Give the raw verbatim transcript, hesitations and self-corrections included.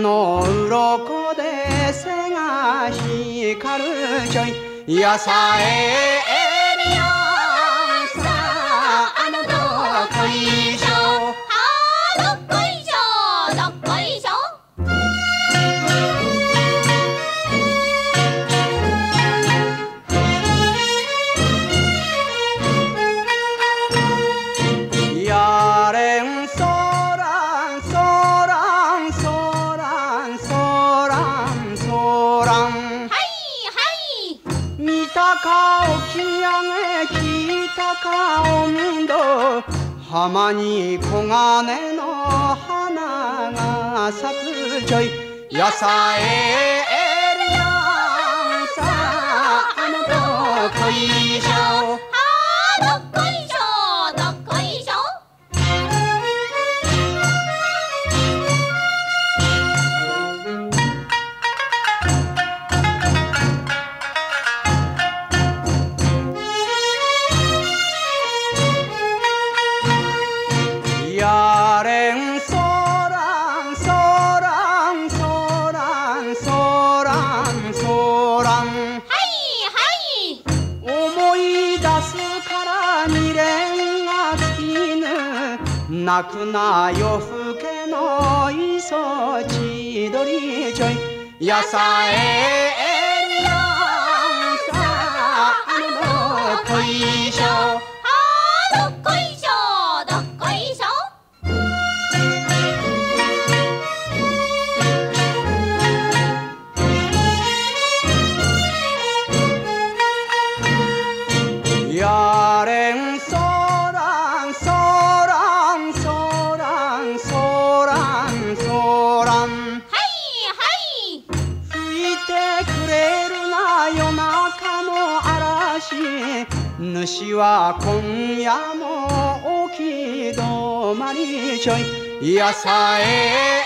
の鱗で背が光るちょいやさええりよんさあのどっこいしょはどっこいしょどっこいしょやれんそらんそらんそらんそらんそらんはいはい見たか沖上げ聞いたかおみど浜に黄金の花が咲くちょいやさええりやんさあのどっこいしょはどっこいしょどっこいしょやれんそらんそらんそらんそらんそらんはいはい思い出すから未練が尽きぬ泣くな夜更けの磯千鳥ちょいやさええりよんさあのどっこいしょはどっこいしょどっこいしょやれんそらんそらんそらんそらんそらんはいはい吹いてくれるな夜中の嵐主は今夜も置き止まりちょいやさえ